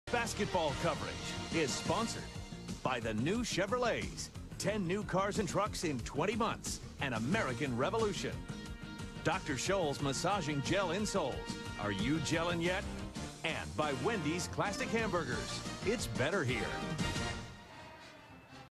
Basketball coverage is sponsored by the new Chevrolets. 10 new cars and trucks in 20 months. An American revolution. Dr. Scholl's massaging gel insoles. Are you gelling yet? And by Wendy's classic hamburgers. It's better here.